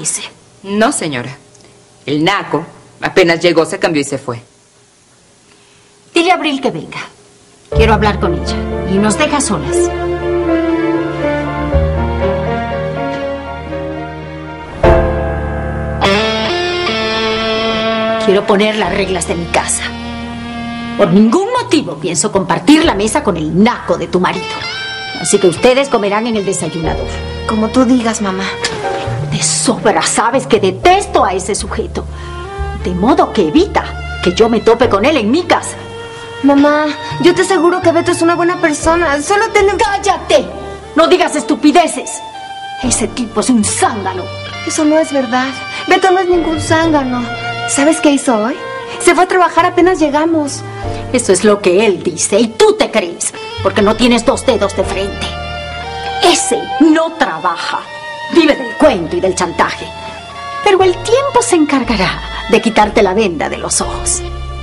ese. No, señora. El naco apenas llegó, se cambió y se fue. Dile a Abril que venga. Quiero hablar con ella. Y nos deja solas. Quiero poner las reglas de mi casa. Por ningún motivo pienso compartir la mesa con el naco de tu marido. Así que ustedes comerán en el desayunador. Como tú digas, mamá. De sobra sabes que detesto a ese sujeto. De modo que evita que yo me tope con él en mi casa. Mamá, yo te aseguro que Beto es una buena persona. Solo tenemos... ¡Cállate! No digas estupideces. Ese tipo es un zángano. Eso no es verdad. Beto no es ningún zángano. ¿Sabes qué hizo hoy? Se fue a trabajar apenas llegamos. Eso es lo que él dice y tú te crees, porque no tienes 2 dedos de frente. Ese no trabaja. Vive del cuento y del chantaje. Pero el tiempo se encargará de quitarte la venda de los ojos.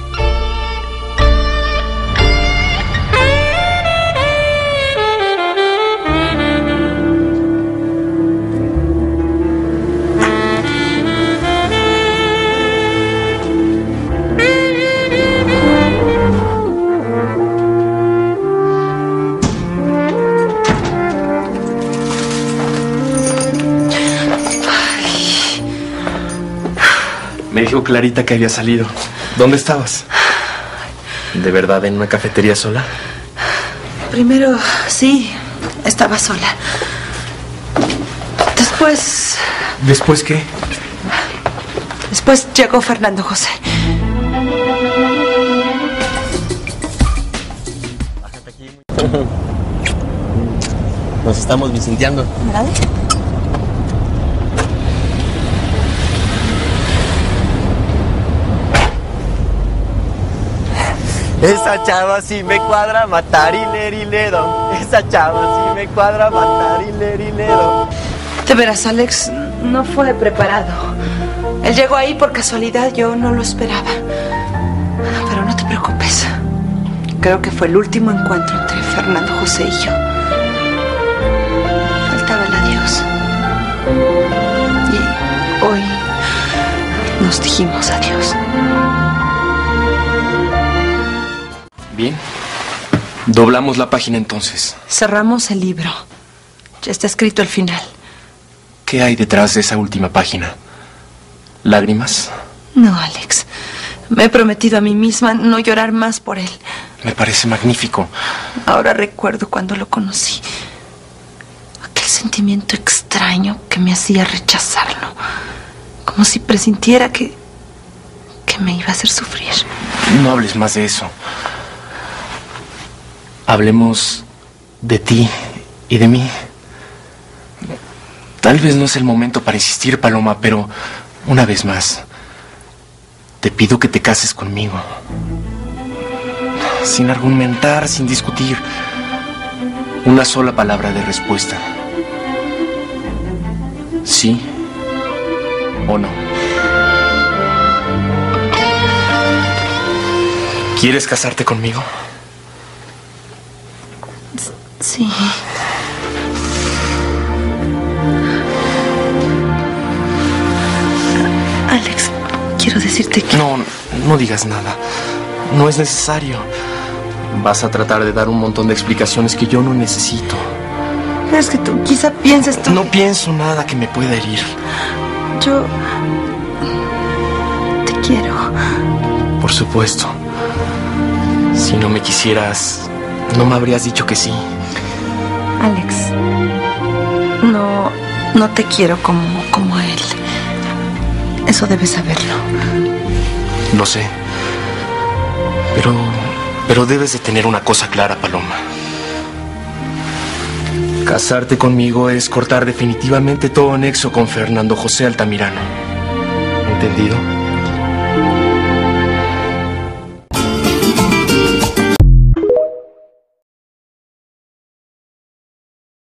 Me dijo Clarita que había salido. ¿Dónde estabas? ¿De verdad en una cafetería sola? Primero, sí, estaba sola. Después... ¿Después qué? Después llegó Fernando José. Bájate aquí. Nos estamos vicenteando. ¿Verdad? Esa chava sí me cuadra, matar y leriledo. Esa chava sí me cuadra, matar y leriledo. De veras, Alex, no fue preparado. Él llegó ahí por casualidad, yo no lo esperaba. Pero no te preocupes. Creo que fue el último encuentro entre Fernando José y yo. Faltaba el adiós. Y hoy nos dijimos adiós. Bien. Doblamos la página entonces. Cerramos el libro. Ya está escrito el final. ¿Qué hay detrás de esa última página? ¿Lágrimas? No, Alex. Me he prometido a mí misma no llorar más por él. Me parece magnífico. Ahora recuerdo cuando lo conocí. Aquel sentimiento extraño que me hacía rechazarlo. Como si presintiera que me iba a hacer sufrir. No hables más de eso. Hablemos de ti y de mí. Tal vez no es el momento para insistir, Paloma, pero una vez más, te pido que te cases conmigo. Sin argumentar, sin discutir. Una sola palabra de respuesta. ¿Sí o no? ¿Quieres casarte conmigo? Sí. Alex, quiero decirte que... No digas nada. No es necesario. Vas a tratar de dar un montón de explicaciones que yo no necesito. Es que tú quizá pienses tú... No pienso nada que me pueda herir. Yo... te quiero. Por supuesto. Si no me quisieras, no me habrías dicho que sí. Alex, no te quiero como él. Eso debes saberlo. Lo sé. Pero debes de tener una cosa clara, Paloma. Casarte conmigo es cortar definitivamente todo nexo con Fernando José Altamirano. ¿Entendido?